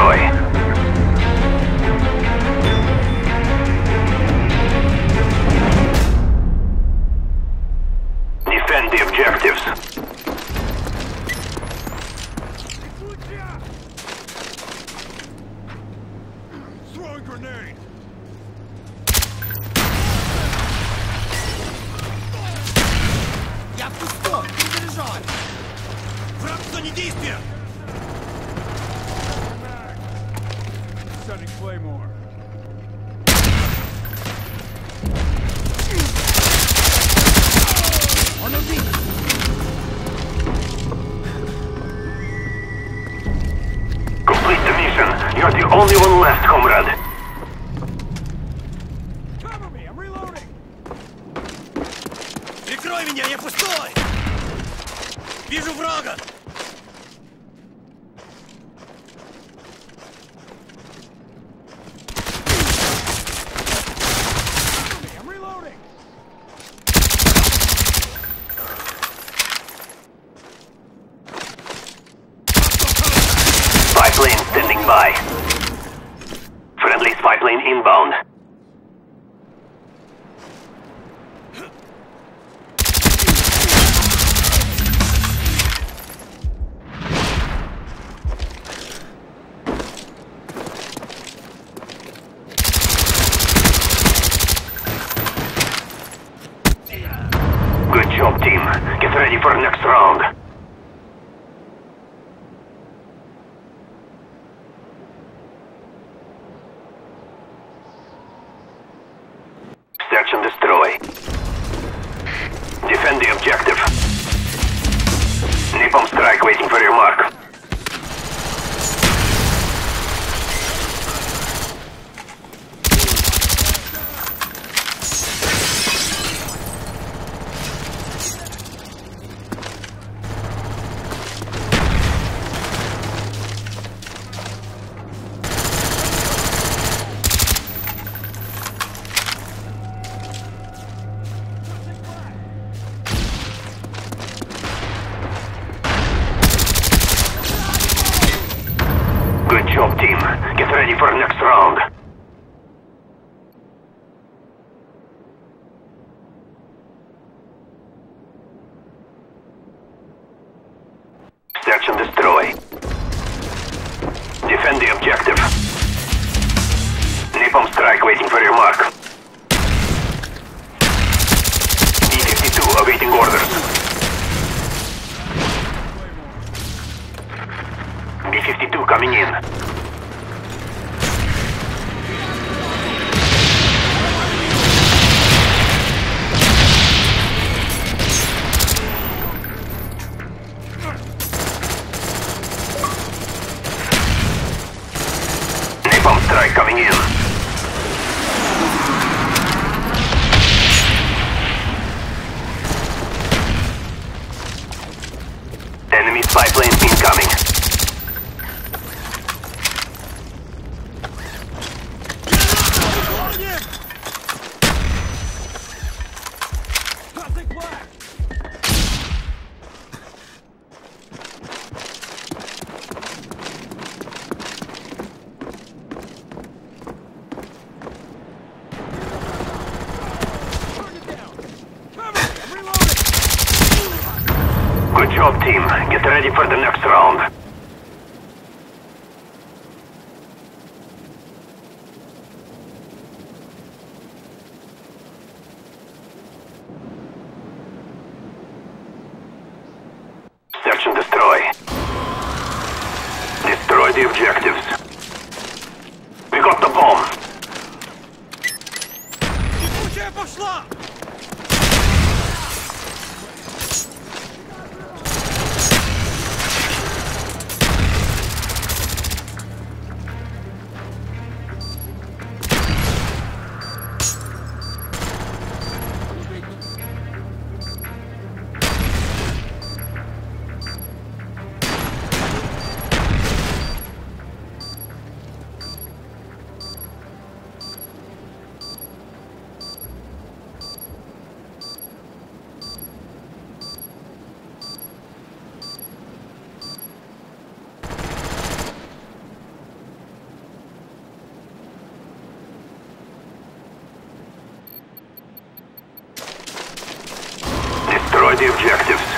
destroy. Defend the objectives. Throwing grenade! Я пустой! Не заряжай! Враг в зоне действия! Setting Claymore. Он убит! Complete the mission. You're the only one left, comrade. Cover me! I'm reloading! Прикрой меня, я пустой! Вижу врага! I'm reloading! Spy plane standing by. Friendly spy plane inbound. Good job, team. Get ready for next round. Search and destroy. Defend the objective. Napalm strike waiting for your mark. Good job, team. Get ready for next round. Search and destroy. Defend the objective. Napalm strike waiting for your mark. B-52 awaiting orders. B-52 coming in. Napalm strike coming in. Enemy spy plane incoming. Toxic blast! Turn it down! Cover me! I'm reloading! Good job, team. Get ready for the next round. Search and destroy. Destroy the objectives. We got the bomb. Текучая пошла! the objectives.